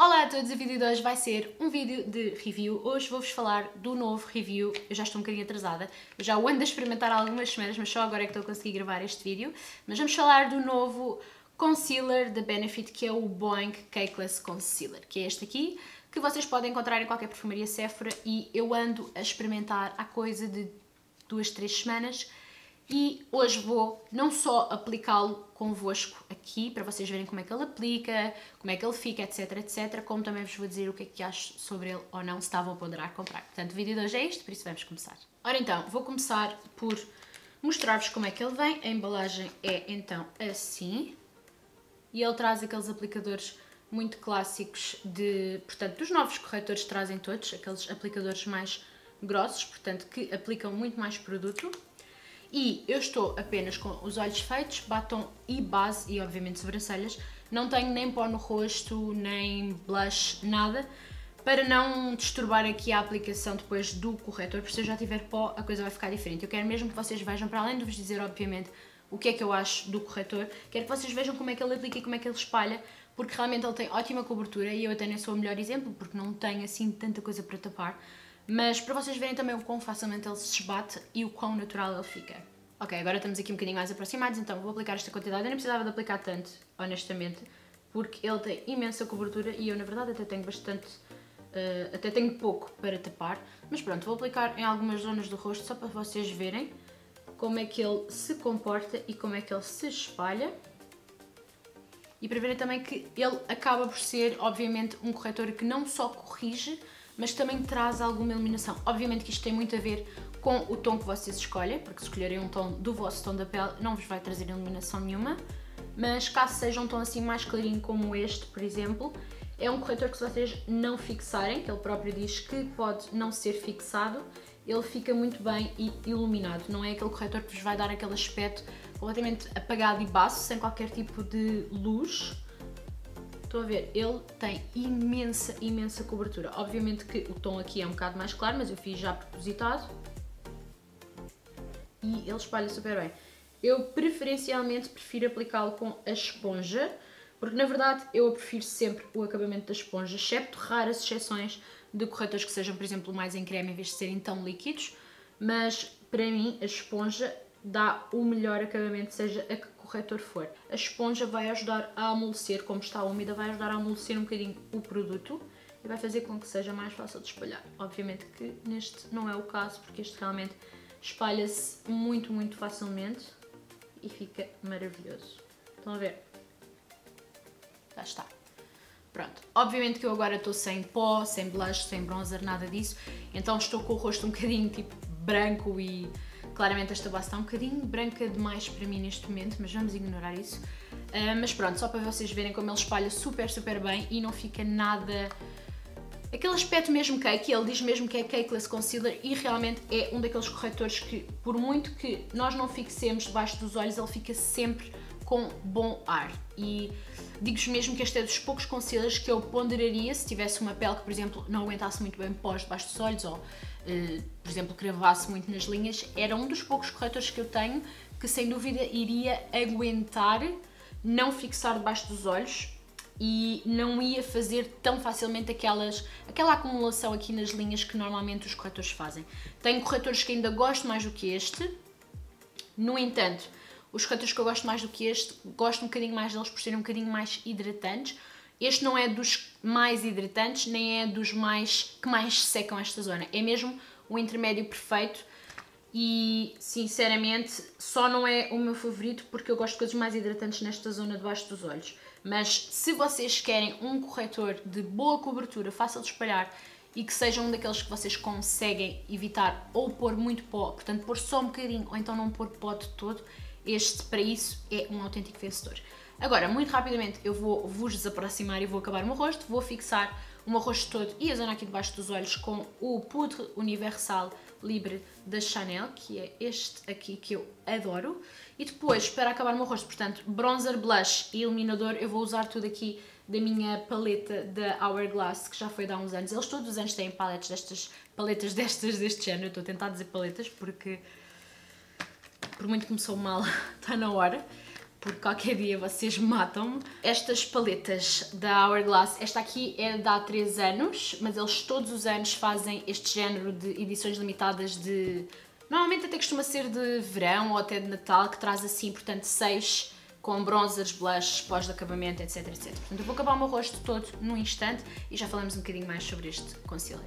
Olá a todos, o vídeo de hoje vai ser um vídeo de review. Hoje vou-vos falar do novo review. Eu já estou um bocadinho atrasada, eu já o ando a experimentar há algumas semanas, mas só agora é que estou a conseguir gravar este vídeo. Mas vamos falar do novo concealer da Benefit, que é o Boing Cakeless Concealer, que é este aqui, que vocês podem encontrar em qualquer perfumaria Sephora, e eu ando a experimentar há coisa de 2-3 semanas. E hoje vou não só aplicá-lo convosco aqui, para vocês verem como é que ele aplica, como é que ele fica, etc, etc, como também vos vou dizer o que é que acho sobre ele ou não, se estavam a ponderar comprar. Portanto, o vídeo de hoje é este, por isso vamos começar. Ora então, vou começar por mostrar-vos como é que ele vem. A embalagem é então assim, e ele traz aqueles aplicadores muito clássicos portanto, dos novos corretores trazem todos, aqueles aplicadores mais grossos, portanto, que aplicam muito mais produto. E eu estou apenas com os olhos feitos, batom e base e obviamente sobrancelhas. Não tenho nem pó no rosto, nem blush, nada, para não disturbar aqui a aplicação depois do corretor, porque se eu já tiver pó a coisa vai ficar diferente. Eu quero mesmo que vocês vejam, para além de vos dizer obviamente o que é que eu acho do corretor, quero que vocês vejam como é que ele aplica e como é que ele espalha, porque realmente ele tem ótima cobertura e eu até nem sou o melhor exemplo, porque não tenho assim tanta coisa para tapar. Mas para vocês verem também o quão facilmente ele se esbate e o quão natural ele fica. Ok, agora estamos aqui um bocadinho mais aproximados, então vou aplicar esta quantidade. Eu nem precisava de aplicar tanto, honestamente, porque ele tem imensa cobertura e eu na verdade até tenho bastante, até tenho pouco para tapar. Mas pronto, vou aplicar em algumas zonas do rosto só para vocês verem como é que ele se comporta e como é que ele se espalha. E para verem também que ele acaba por ser, obviamente, um corretor que não só corrige, mas também traz alguma iluminação. Obviamente que isto tem muito a ver com o tom que vocês escolhem, porque se escolherem um tom do vosso tom da pele não vos vai trazer iluminação nenhuma, mas caso seja um tom assim mais clarinho como este, por exemplo, é um corretor que se vocês não fixarem, que ele próprio diz que pode não ser fixado, ele fica muito bem e iluminado. Não é aquele corretor que vos vai dar aquele aspecto completamente apagado e baço, sem qualquer tipo de luz. Estão a ver, ele tem imensa cobertura. Obviamente que o tom aqui é um bocado mais claro, mas eu fiz já propositado. E ele espalha super bem. Eu preferencialmente prefiro aplicá-lo com a esponja, porque na verdade eu prefiro sempre o acabamento da esponja, excepto raras exceções de corretores que sejam, por exemplo, mais em creme em vez de serem tão líquidos. Mas para mim a esponja dá o melhor acabamento, seja a que corretor for. A esponja vai ajudar a amolecer, como está úmida, vai ajudar a amolecer um bocadinho o produto e vai fazer com que seja mais fácil de espalhar. Obviamente que neste não é o caso, porque este realmente espalha-se muito facilmente e fica maravilhoso. Estão a ver? Já está. Pronto. Obviamente que eu agora estou sem pó, sem blush, sem bronzer, nada disso, então estou com o rosto um bocadinho tipo branco e claramente esta base está um bocadinho branca demais para mim neste momento, mas vamos ignorar isso. Mas pronto, só para vocês verem como ele espalha super bem e não fica nada... Aquele aspecto mesmo cake, ele diz mesmo que é Cakeless Concealer e realmente é um daqueles corretores que, por muito que nós não fixemos debaixo dos olhos, ele fica sempre com bom ar. E digo-vos mesmo que este é dos poucos concealers que eu ponderaria se tivesse uma pele que, por exemplo, não aguentasse muito bem pós debaixo dos olhos ou, por exemplo, cravasse muito nas linhas. Era um dos poucos corretores que eu tenho que, sem dúvida, iria aguentar não fixar debaixo dos olhos e não ia fazer tão facilmente aquela acumulação aqui nas linhas que normalmente os corretores fazem. Tenho corretores que ainda gosto mais do que este, no entanto, os corretores que eu gosto mais do que este, gosto um bocadinho mais deles por serem um bocadinho mais hidratantes. Este não é dos mais hidratantes, nem é dos que mais secam esta zona, é mesmo o intermédio perfeito. E, sinceramente, só não é o meu favorito porque eu gosto de coisas mais hidratantes nesta zona debaixo dos olhos. Mas se vocês querem um corretor de boa cobertura, fácil de espalhar e que seja um daqueles que vocês conseguem evitar ou pôr muito pó, portanto pôr só um bocadinho ou então não pôr pó de todo, este para isso é um autêntico vencedor. Agora, muito rapidamente eu vou vos desaproximar e vou acabar o meu rosto, vou fixar o meu rosto todo e a zona aqui debaixo dos olhos com o Poudre Universal Libre da Chanel, que é este aqui que eu adoro. E depois, para acabar o meu rosto, portanto, bronzer, blush e iluminador, eu vou usar tudo aqui da minha paleta da Hourglass, que já foi de há uns anos. Eles todos os anos têm paletas deste género. Eu estou a tentar dizer paletas porque, por muito que me sou mal, está na hora. porque qualquer dia vocês matam-me. Estas paletas da Hourglass, esta aqui é de há 3 anos, mas eles todos os anos fazem este género de edições limitadas de... Normalmente até costuma ser de verão ou até de Natal, que traz assim, portanto, 6 com bronzers, blushes, pós de acabamento, etc, etc. Portanto, eu vou acabar o meu rosto todo num instante e já falamos um bocadinho mais sobre este concealer.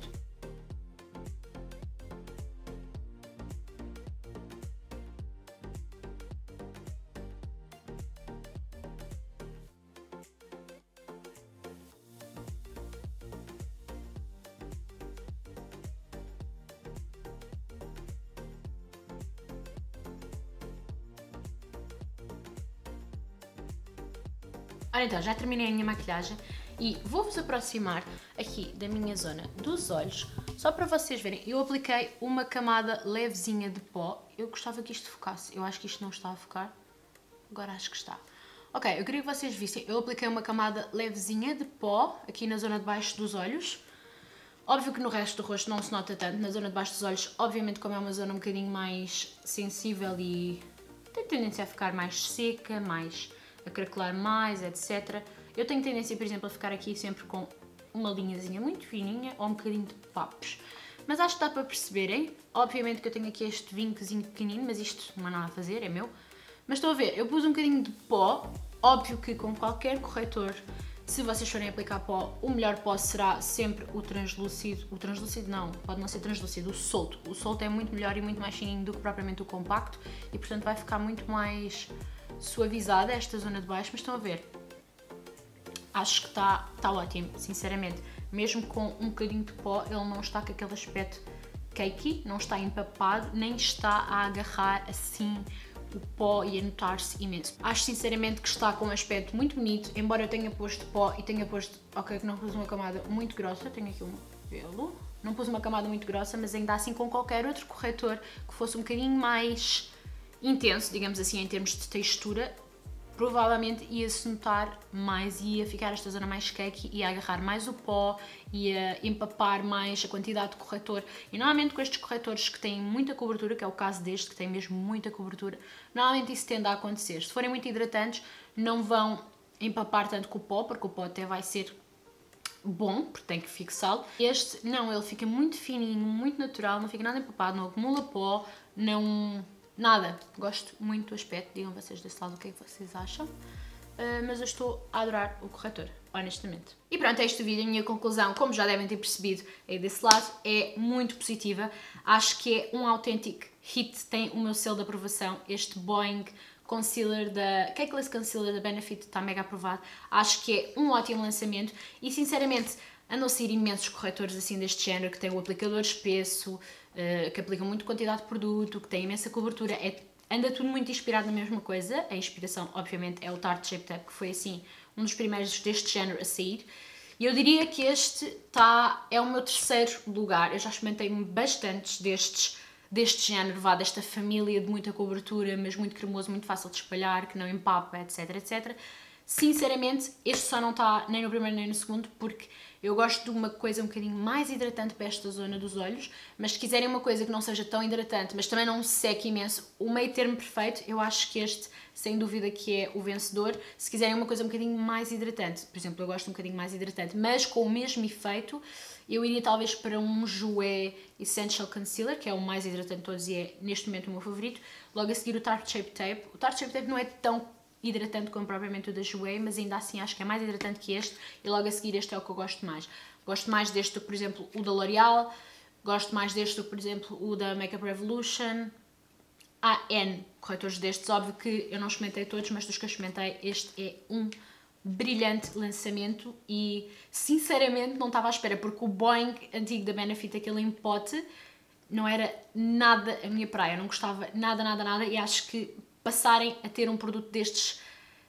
Ora então, já terminei a minha maquilhagem e vou-vos aproximar aqui da minha zona dos olhos, só para vocês verem. Eu apliquei uma camada levezinha de pó. Eu gostava que isto focasse, eu acho que isto não está a focar, agora acho que está. Ok, eu queria que vocês vissem, eu apliquei uma camada levezinha de pó aqui na zona de baixo dos olhos. Óbvio que no resto do rosto não se nota tanto, na zona de baixo dos olhos, obviamente como é uma zona um bocadinho mais sensível e tem tendência a ficar mais seca, mais... a craquelar mais, etc. Eu tenho tendência, por exemplo, a ficar aqui sempre com uma linhazinha muito fininha ou um bocadinho de papos. Mas acho que dá para perceberem. Obviamente que eu tenho aqui este vincozinho pequenino, mas isto não há nada a fazer, é meu. Mas estão a ver, eu pus um bocadinho de pó. Óbvio que com qualquer corretor, se vocês forem aplicar pó, o melhor pó será sempre o translúcido. O translúcido não, pode não ser translúcido, o solto. O solto é muito melhor e muito mais fininho do que propriamente o compacto e, portanto, vai ficar muito mais... suavizada esta zona de baixo, mas estão a ver, acho que está ótimo, sinceramente, mesmo com um bocadinho de pó, ele não está com aquele aspecto cakey, não está empapado, nem está a agarrar assim o pó e a notar-se imenso. Acho sinceramente que está com um aspecto muito bonito, embora eu tenha posto pó e tenha posto, ok, que não pus uma camada muito grossa, tenho aqui um pelo, não pus uma camada muito grossa, mas ainda assim com qualquer outro corretor que fosse um bocadinho mais intenso, digamos assim, em termos de textura, provavelmente ia-se notar mais, ia ficar esta zona mais cakey, ia agarrar mais o pó, ia empapar mais a quantidade de corretor. E normalmente com estes corretores que têm muita cobertura, que é o caso deste, que tem mesmo muita cobertura, normalmente isso tende a acontecer. Se forem muito hidratantes, não vão empapar tanto com o pó, porque o pó até vai ser bom, porque tem que fixá-lo. Este, não, ele fica muito fininho, muito natural, não fica nada empapado, não acumula pó, não... nada. Gosto muito do aspecto, digam vocês desse lado o que é que vocês acham. Mas eu estou a adorar o corretor, honestamente. E pronto, é este o vídeo. A minha conclusão, como já devem ter percebido, é desse lado, é muito positiva. Acho que é um autêntico hit, tem o meu selo de aprovação. Este Boing Concealer da... Cakeless Concealer da Benefit está mega aprovado. Acho que é um ótimo lançamento e, sinceramente, andam a sair imensos corretores assim deste género, que têm o aplicador espesso, que aplicam muito quantidade de produto, que têm imensa cobertura. Anda tudo muito inspirado na mesma coisa. A inspiração, obviamente, é o Tarte Shape Tape, que foi assim um dos primeiros deste género a sair. E eu diria que este é o meu terceiro lugar. Eu já experimentei bastantes deste género, desta família de muita cobertura, mas muito cremoso, muito fácil de espalhar, que não empapa, etc, etc. Sinceramente, este só não está nem no primeiro nem no segundo, porque eu gosto de uma coisa um bocadinho mais hidratante para esta zona dos olhos, mas se quiserem uma coisa que não seja tão hidratante, mas também não seque imenso, o meio termo perfeito, eu acho que este, sem dúvida, que é o vencedor. Se quiserem uma coisa um bocadinho mais hidratante, por exemplo, eu gosto um bocadinho mais hidratante, mas com o mesmo efeito, eu iria talvez para um Jouer Essential Concealer, que é o mais hidratante de todos e é, neste momento, o meu favorito. Logo a seguir o Tarte Shape Tape. O Tarte Shape Tape não é tão hidratante como propriamente o da Jouer, mas ainda assim acho que é mais hidratante que este, e logo a seguir este é o que eu gosto mais. Gosto mais deste do que, por exemplo, o da L'Oreal, gosto mais deste do que, por exemplo, o da Makeup Revolution. Há N corretores destes, óbvio que eu não experimentei todos, mas dos que eu experimentei, este é um brilhante lançamento e, sinceramente, não estava à espera, porque o Boing antigo da Benefit, aquele em pote, não era nada a minha praia, eu não gostava nada, nada, nada, e acho que passarem a ter um produto destes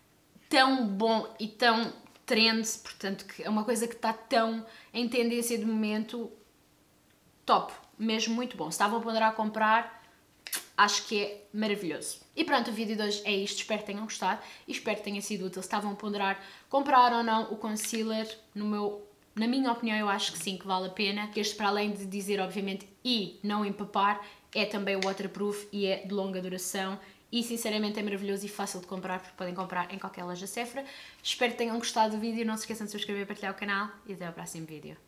tão bom e tão trend, portanto, que é uma coisa que está tão em tendência de momento, top, mesmo muito bom. Se estavam a ponderar a comprar, acho que é maravilhoso. E pronto, o vídeo de hoje é isto, espero que tenham gostado e espero que tenha sido útil. Se estavam a ponderar comprar ou não o concealer, na minha opinião, eu acho que sim, que vale a pena. Este, para além de dizer, obviamente, e não empapar, é também waterproof e é de longa duração e sinceramente é maravilhoso e fácil de comprar, porque podem comprar em qualquer loja Sephora. Espero que tenham gostado do vídeo, não se esqueçam de subscrever e partilhar o canal e até ao próximo vídeo.